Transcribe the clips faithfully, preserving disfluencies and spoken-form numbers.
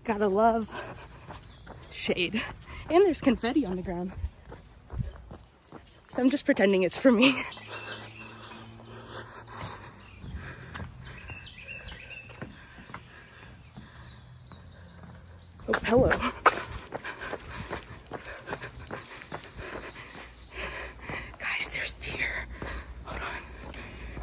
Gotta love shade. And there's confetti on the ground. So I'm just pretending it's for me. Oh, hello. Guys, there's deer. Hold on.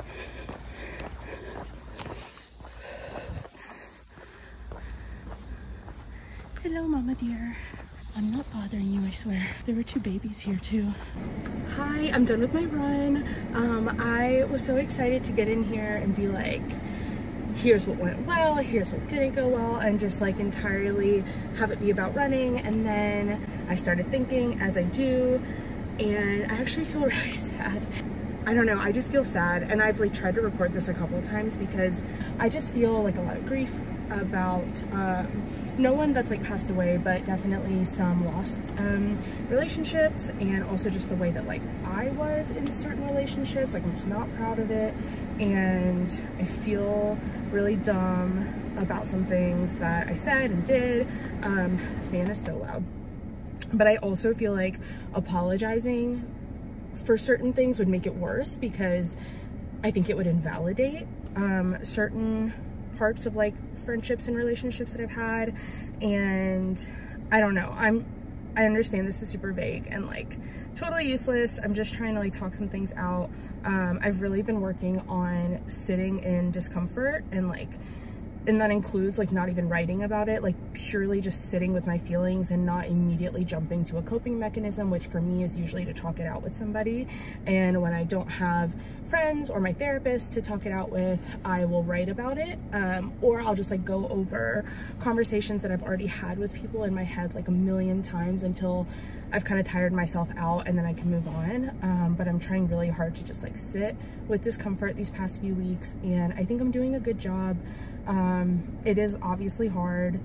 Hello, mama deer. I'm not bothering you, I swear. There were two babies here too. Hi, I'm done with my run. Um, I was so excited to get in here and be like, here's what went well, here's what didn't go well, and just like entirely have it be about running. And then I started thinking, as I do, and I actually feel really sad. I don't know, I just feel sad, and I've like tried to record this a couple of times because I just feel like a lot of grief about um, no one that's like passed away, but definitely some lost um, relationships, and also just the way that like I was in certain relationships. Like I'm just not proud of it, and I feel really dumb about some things that I said and did. Um, the fan is so loud. But I also feel like apologizing for certain things would make it worse, because I think it would invalidate um, certain parts of like friendships and relationships that I've had. And I don't know, I'm I understand this is super vague and like totally useless. I'm just trying to like talk some things out. um I've really been working on sitting in discomfort, and like and that includes like not even writing about it, like purely just sitting with my feelings and not immediately jumping to a coping mechanism, which for me is usually to talk it out with somebody. And when I don't have friends or my therapist to talk it out with, I will write about it, um, or I'll just like go over conversations that I've already had with people in my head like a million times until I've kind of tired myself out, and then I can move on. Um, but I'm trying really hard to just like sit with discomfort these past few weeks, and I think I'm doing a good job. Um, it is obviously hard,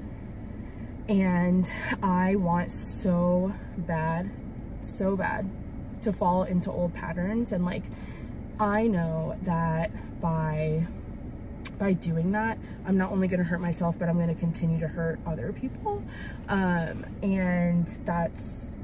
and I want so bad, so bad to fall into old patterns. And like, I know that by by doing that, I'm not only gonna hurt myself, but I'm gonna continue to hurt other people. Um, and that's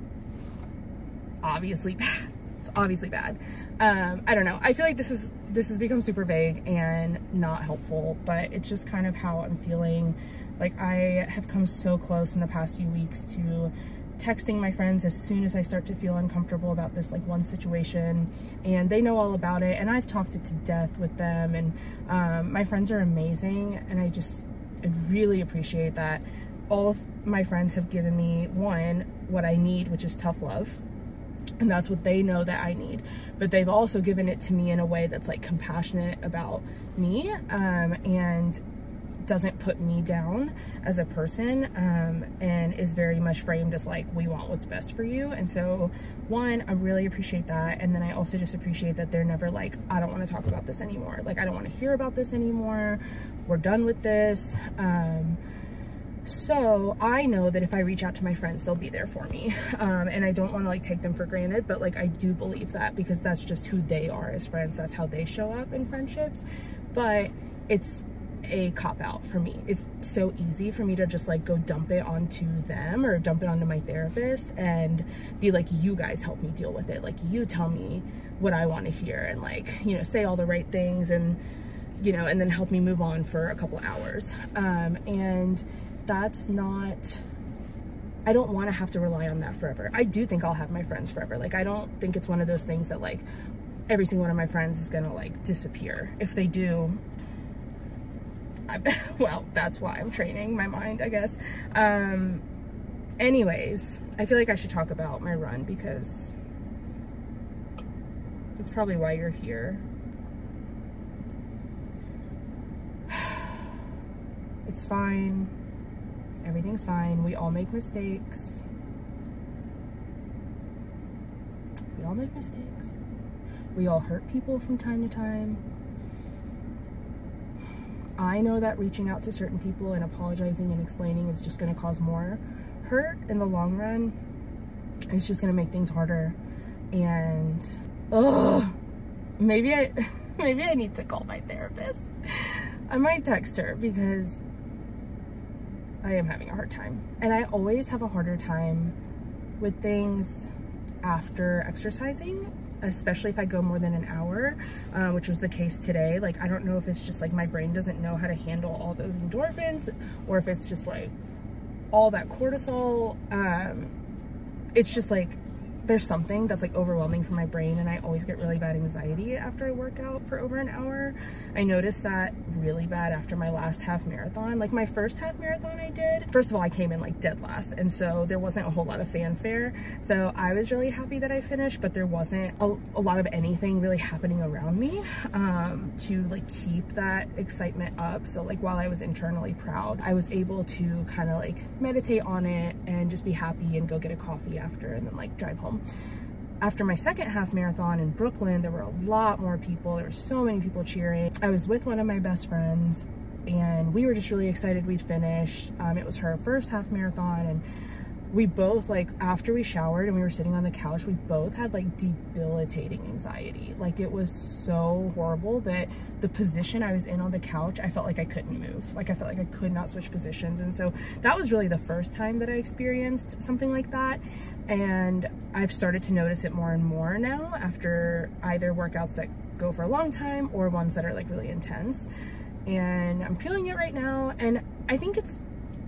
obviously bad. It's obviously bad. Um, I don't know. I feel like this is this has become super vague and not helpful, but it's just kind of how I'm feeling. Like, I have come so close in the past few weeks to texting my friends as soon as I start to feel uncomfortable about this like one situation, and they know all about it, and I've talked it to death with them. And um, my friends are amazing, and I just I really appreciate that all of my friends have given me, one, what I need, which is tough love. And that's what they know that I need, but they've also given it to me in a way that's like compassionate about me, um, and doesn't put me down as a person, um, and is very much framed as like, we want what's best for you. And so, one, I really appreciate that. And then I also just appreciate that they're never like, I don't want to talk about this anymore. Like, I don't want to hear about this anymore. We're done with this. Um, So I know that if I reach out to my friends, they'll be there for me. Um, and I don't want to like take them for granted, but like I do believe that, because that's just who they are as friends. That's how they show up in friendships. But it's a cop-out for me. It's so easy for me to just like go dump it onto them or dump it onto my therapist and be like, you guys help me deal with it. Like, you tell me what I want to hear, and like, you know, say all the right things, and, you know, and then help me move on for a couple hours. Um, and that's not, I don't want to have to rely on that forever. I do think I'll have my friends forever. Like, I don't think it's one of those things that like every single one of my friends is gonna like disappear. If they do, I, well, that's why I'm training my mind, I guess. Um, anyways, I feel like I should talk about my run, because that's probably why you're here. It's fine. Everything's fine. We all make mistakes. We all make mistakes. We all hurt people from time to time. I know that reaching out to certain people and apologizing and explaining is just going to cause more hurt in the long run. It's just going to make things harder. And, ugh, maybe I, maybe I need to call my therapist. I might text her, because I am having a hard time. And I always have a harder time with things after exercising, especially if I go more than an hour, uh, which was the case today. Like, I don't know if it's just like my brain doesn't know how to handle all those endorphins, or if it's just like all that cortisol. Um, it's just like, there's something that's like overwhelming for my brain, and I always get really bad anxiety after I work out for over an hour. I noticed that really bad after my last half marathon. Like my first half marathon I did, first of all, I came in like dead last, and so there wasn't a whole lot of fanfare. So I was really happy that I finished, but there wasn't a, a lot of anything really happening around me um, to like keep that excitement up. So like while I was internally proud, I was able to kind of like meditate on it and just be happy and go get a coffee after, and then like drive home. After my second half marathon in Brooklyn, there were a lot more people. There were so many people cheering. I was with one of my best friends, and we were just really excited we'd finished. Um, it was her first half marathon, and we both, like, after we showered and we were sitting on the couch, we both had like debilitating anxiety. Like, it was so horrible that the position I was in on the couch, I felt like I couldn't move. Like, I felt like I could not switch positions. And so that was really the first time that I experienced something like that. And I've started to notice it more and more now after either workouts that go for a long time or ones that are like really intense. And I'm feeling it right now. And I think it's,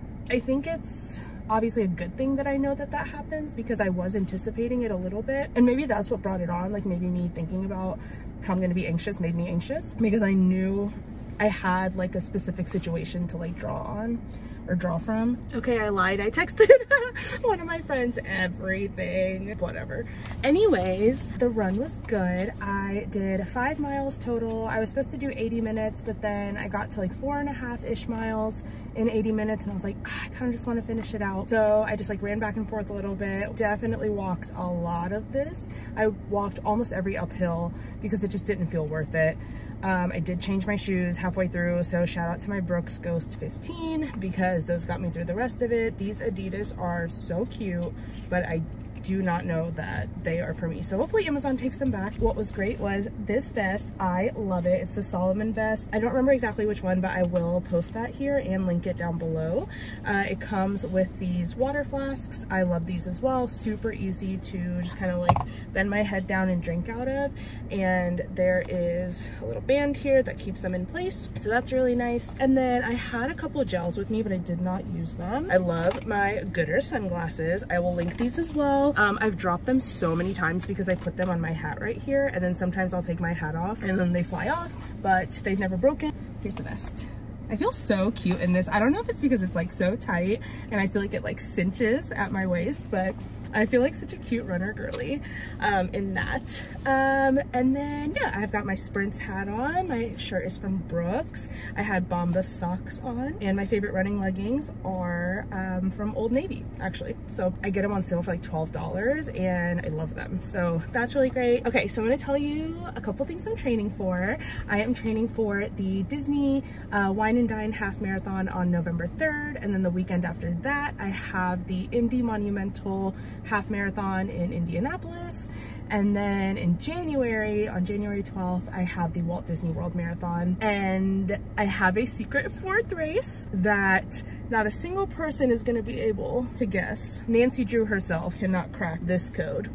I think it's, obviously a good thing that I know that that happens, because I was anticipating it a little bit, and maybe that's what brought it on. Like, maybe me thinking about how I'm gonna be anxious made me anxious, because I knew I had like a specific situation to like draw on or draw from. Okay, I lied. I texted one of my friends everything, whatever. Anyways, the run was good. I did five miles total. I was supposed to do eighty minutes, but then I got to like four and a half ish miles in eighty minutes, and I was like, ah, I kind of just want to finish it out. So I just like ran back and forth a little bit. Definitely walked a lot of this. I walked almost every uphill because it just didn't feel worth it. Um, I did change my shoes halfway through, so shout out to my Brooks Ghost fifteen, because those got me through the rest of it. These Adidas are so cute, but I do not know that they are for me. So hopefully Amazon takes them back. What was great was this vest. I love it. It's the Solomon vest. I don't remember exactly which one, but I will post that here and link it down below. Uh, it comes with these water flasks. I love these as well. Super easy to just kind of like bend my head down and drink out of. And there is a little band here that keeps them in place. So that's really nice. And then I had a couple of gels with me, but I did not use them. I love my Gooder sunglasses. I will link these as well. Um, I've dropped them so many times because I put them on my hat right here, and then sometimes I'll take my hat off and then they fly off, but they've never broken. Here's the vest. I feel so cute in this. I don't know if it's because it's like so tight and I feel like it like cinches at my waist, but I feel like such a cute runner girly um, in that. Um, and then, yeah, I've got my Sprints hat on. My shirt is from Brooks. I had Bombas socks on, and my favorite running leggings are um, from Old Navy, actually. So I get them on sale for like twelve dollars, and I love them. So that's really great. Okay, so I'm gonna tell you a couple things I'm training for. I am training for the Disney uh, Wine and Dine Half Marathon on November third, and then the weekend after that, I have the Indy Monumental Half Marathon in Indianapolis, and then in January, on January twelfth, I have the Walt Disney World Marathon. And I have a secret fourth race that not a single person is going to be able to guess. Nancy Drew herself cannot crack this code,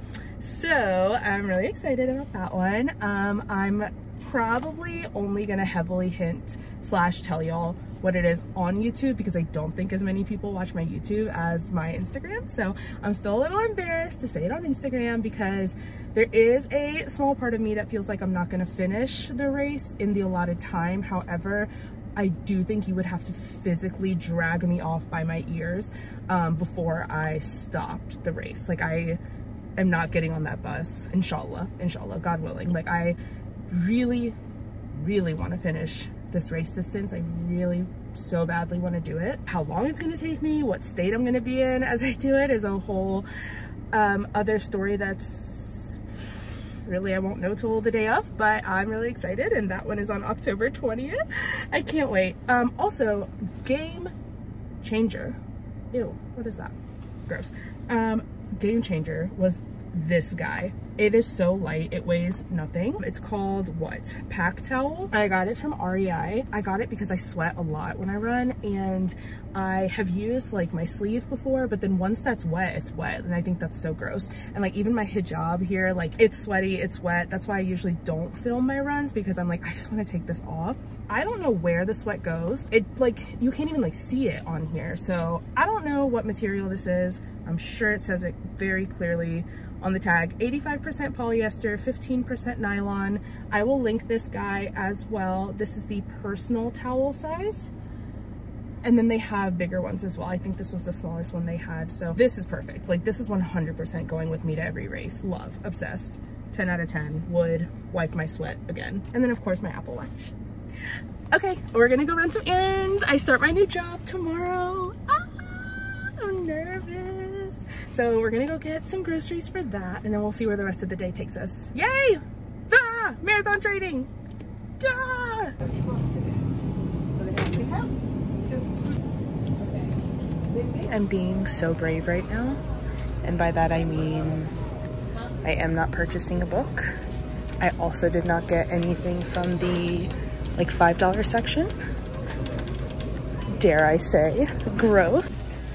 so I'm really excited about that one. um I'm probably only gonna heavily hint slash tell y'all what it is on YouTube, because I don't think as many people watch my YouTube as my Instagram. So I'm still a little embarrassed to say it on Instagram, because there is a small part of me that feels like I'm not gonna finish the race in the allotted time. However, I do think you would have to physically drag me off by my ears um, before I stopped the race. Like, I am not getting on that bus, inshallah, inshallah, God willing. Like, I really, really want to finish this race distance. I really so badly want to do it. How long it's going to take me, what state I'm going to be in as I do it, is a whole um, other story that's really I won't know till the day of, but I'm really excited, and that one is on October twentieth. I can't wait. Um, also, Game Changer. Ew, what is that? Gross. Um, Game Changer was this guy. It is so light, it weighs nothing. It's called what? Pack towel. I got it from R E I. I got it because I sweat a lot when I run, and I have used like my sleeve before, but then once that's wet, it's wet, and I think that's so gross. And like even my hijab here, like it's sweaty, it's wet. That's why I usually don't film my runs, because I'm like, I just want to take this off. I don't know where the sweat goes. It like, you can't even like see it on here. So I don't know what material this is. I'm sure it says it very clearly on the tag. eighty-five percent polyester, fifteen percent nylon. I will link this guy as well. This is the personal towel size. And then they have bigger ones as well. I think this was the smallest one they had. So this is perfect. Like this is one hundred percent going with me to every race. Love, obsessed, ten out of ten. Would wipe my sweat again. And then of course my Apple Watch. Okay, we're gonna go run some errands. I start my new job tomorrow. Ah, I'm nervous. So we're gonna go get some groceries for that, and then we'll see where the rest of the day takes us. Yay! Ah, marathon training! Ah! I'm being so brave right now, and by that I mean I am not purchasing a book. I also did not get anything from the like five dollar section. Dare I say, growth.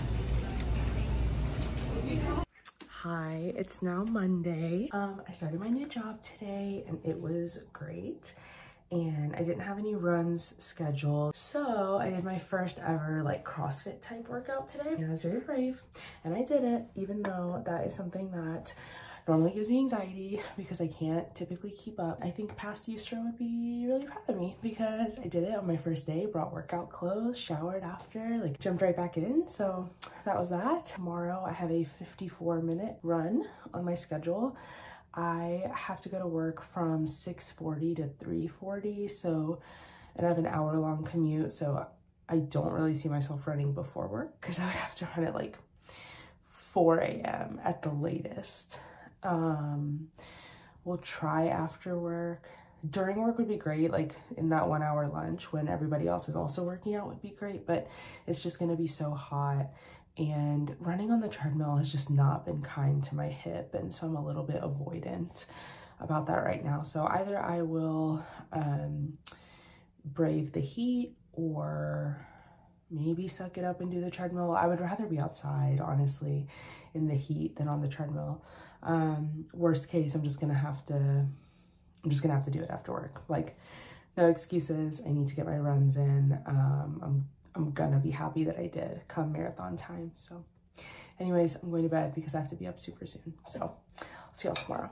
Hi, it's now Monday. Um, I started my new job today and it was great. And I didn't have any runs scheduled. So I did my first ever like CrossFit type workout today. And I was very brave and I did it, even though that is something that normally gives me anxiety because I can't typically keep up. I think past Easter would be really proud of me because I did it on my first day, brought workout clothes, showered after, like jumped right back in. So that was that. Tomorrow I have a fifty-four minute run on my schedule. I have to go to work from six forty to three forty. So, and I have an hour long commute. So I don't really see myself running before work because I would have to run at like four A M at the latest. Um, we'll try after work. During work would be great, like in that one hour lunch when everybody else is also working out would be great, but it's just gonna be so hot, and running on the treadmill has just not been kind to my hip, and so I'm a little bit avoidant about that right now. So either I will um, brave the heat or maybe suck it up and do the treadmill. I would rather be outside, honestly, in the heat than on the treadmill. Um, worst case, I'm just gonna have to, I'm just gonna have to do it after work. Like, no excuses. I need to get my runs in. Um, I'm, I'm gonna be happy that I did come marathon time. So anyways, I'm going to bed because I have to be up super soon. So I'll see y'all tomorrow.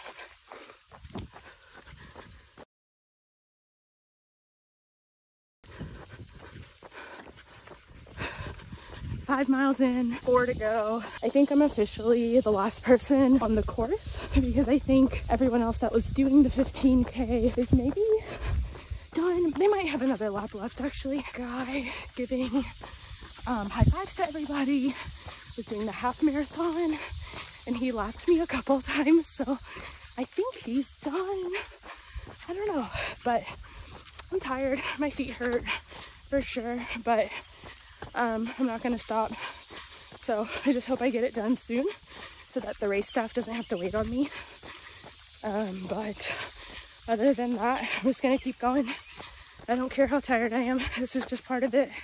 Five miles in, four to go. I think I'm officially the last person on the course because I think everyone else that was doing the fifteen K is maybe done. They might have another lap left actually. Guy giving um, high fives to everybody, was doing the half marathon and he lapped me a couple times. So I think he's done. I don't know, but I'm tired. My feet hurt for sure, but Um, I'm not gonna stop, so I just hope I get it done soon so that the race staff doesn't have to wait on me. Um, but other than that, I'm just gonna keep going. I don't care how tired I am. This is just part of it.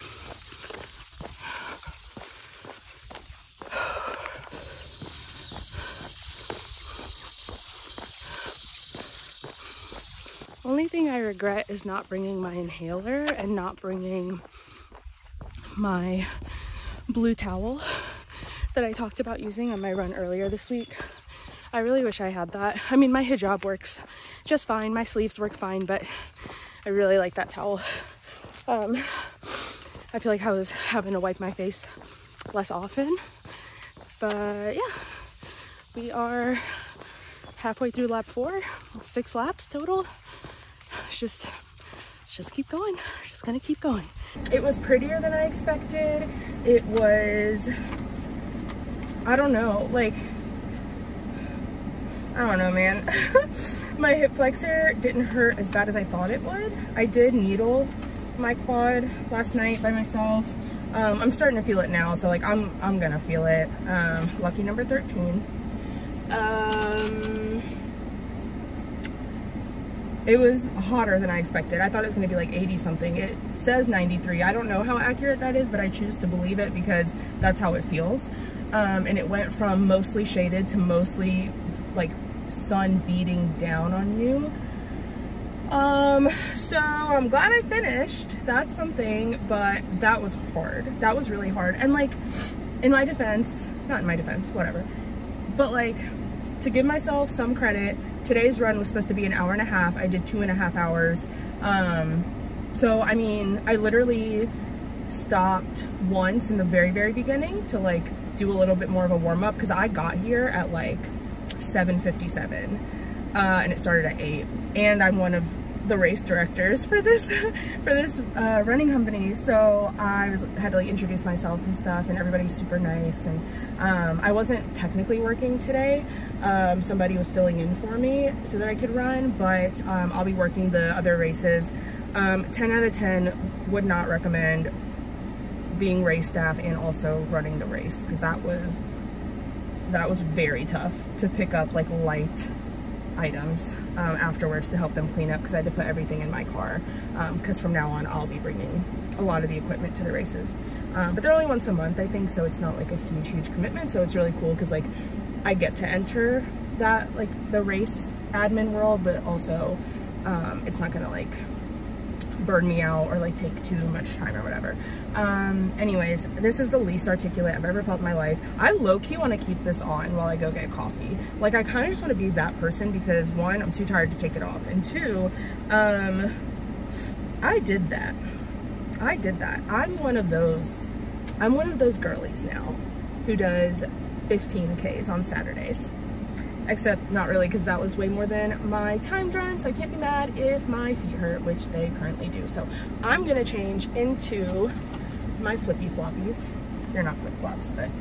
Only thing I regret is not bringing my inhaler and not bringing my blue towel that I talked about using on my run earlier this week. I really wish I had that. I mean, my hijab works just fine. My sleeves work fine, but I really like that towel. Um, I feel like I was having to wipe my face less often. But yeah, we are halfway through lap four, six laps total. It's just, just keep going. We're just gonna keep going. It was prettier than I expected. It was, I don't know, like, I don't know, man. My hip flexor didn't hurt as bad as I thought it would. I did needle my quad last night by myself. Um, I'm starting to feel it now, so like I'm I'm gonna feel it. Um, lucky number thirteen. Um, it was hotter than I expected. I thought it was gonna be like eighty something. It says ninety-three. I don't know how accurate that is, but I choose to believe it because that's how it feels. Um, and it went from mostly shaded to mostly like sun beating down on you. Um, so I'm glad I finished. That's something, but that was hard. That was really hard. And like, in my defense, not in my defense, whatever, but like, to give myself some credit, today's run was supposed to be an hour and a half. I did two and a half hours. Um, so, I mean, I literally stopped once in the very, very beginning to like do a little bit more of a warm up because I got here at like seven fifty-seven uh, and it started at eight. And I'm one of the race directors for this for this uh, running company, so I was had to like introduce myself and stuff, and everybody was super nice. And um, I wasn't technically working today. Um, somebody was filling in for me so that I could run, but um, I'll be working the other races. Um, ten out of ten would not recommend being race staff and also running the race, because that was that was very tough to pick up like light items um, afterwards to help them clean up, because I had to put everything in my car, because um, from now on I'll be bringing a lot of the equipment to the races, um, but they're only once a month I think, so it's not like a huge huge commitment. So it's really cool because like I get to enter that like the race admin world, but also um, it's not gonna like burn me out or like take too much time or whatever. Um, anyways, this is the least articulate I've ever felt in my life. I low-key want to keep this on while I go get coffee. Like I kind of just want to be that person because one, I'm too tired to take it off, and two, um, I did that. I did that. I'm one of those, I'm one of those girlies now who does fifteen Ks on Saturdays. Except not really, because that was way more than my timed run, so I can't be mad if my feet hurt, which they currently do. So I'm gonna change into my flippy floppies. They're not flip flops, but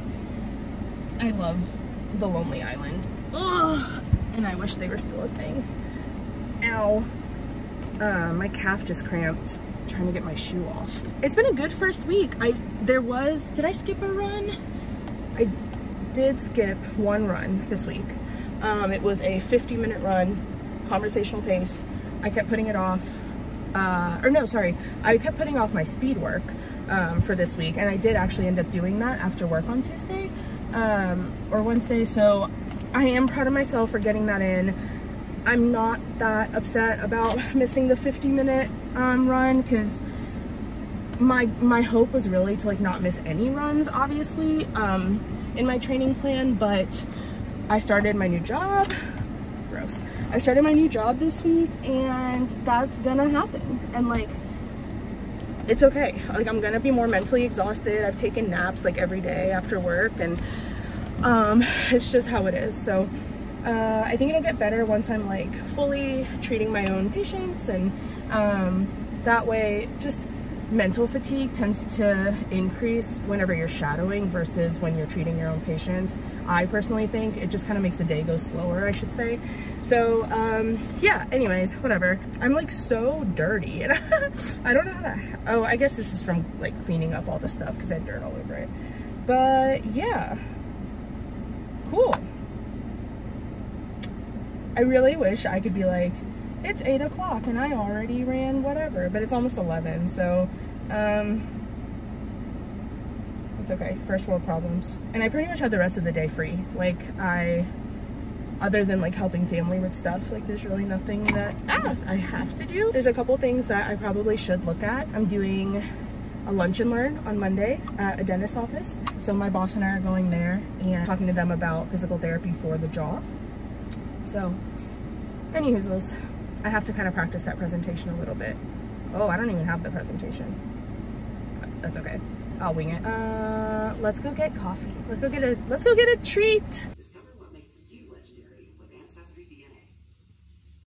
I love the Lonely Island. Ugh, and I wish they were still a thing. Ow. Uh, my calf just cramped trying to get my shoe off. It's been a good first week. I there was, did I skip a run? I did skip one run this week. Um, it was a fifty minute run, conversational pace. I kept putting it off, uh, or no, sorry. I kept putting off my speed work um, for this week, and I did actually end up doing that after work on Tuesday um, or Wednesday. So I am proud of myself for getting that in. I'm not that upset about missing the fifty minute um, run, because my my hope was really to like not miss any runs, obviously, um, in my training plan, but I started my new job, gross. I started my new job this week, and that's gonna happen. And like, it's okay. Like, I'm gonna be more mentally exhausted. I've taken naps like every day after work, and um, it's just how it is. So uh, I think it'll get better once I'm like fully treating my own patients, and um, that way just mental fatigue tends to increase whenever you're shadowing versus when you're treating your own patients. I personally think it just kind of makes the day go slower, I should say. So um, yeah, anyways, whatever. I'm like so dirty, and I don't know how that, oh, I guess this is from like cleaning up all the stuff because I had dirt all over it. But yeah, cool. I really wish I could be like, it's eight o'clock and I already ran whatever, but it's almost eleven, so um, it's okay. First world problems. And I pretty much had the rest of the day free. Like, I, other than like helping family with stuff, like there's really nothing that ah, I have to do. There's a couple things that I probably should look at. I'm doing a lunch and learn on Monday at a dentist's office. So my boss and I are going there and talking to them about physical therapy for the jaw. So, any hoozles. I have to kind of practice that presentation a little bit. Oh, I don't even have the presentation. That's okay. I'll wing it. Uh, let's go get coffee. Let's go get a, let's go get a treat.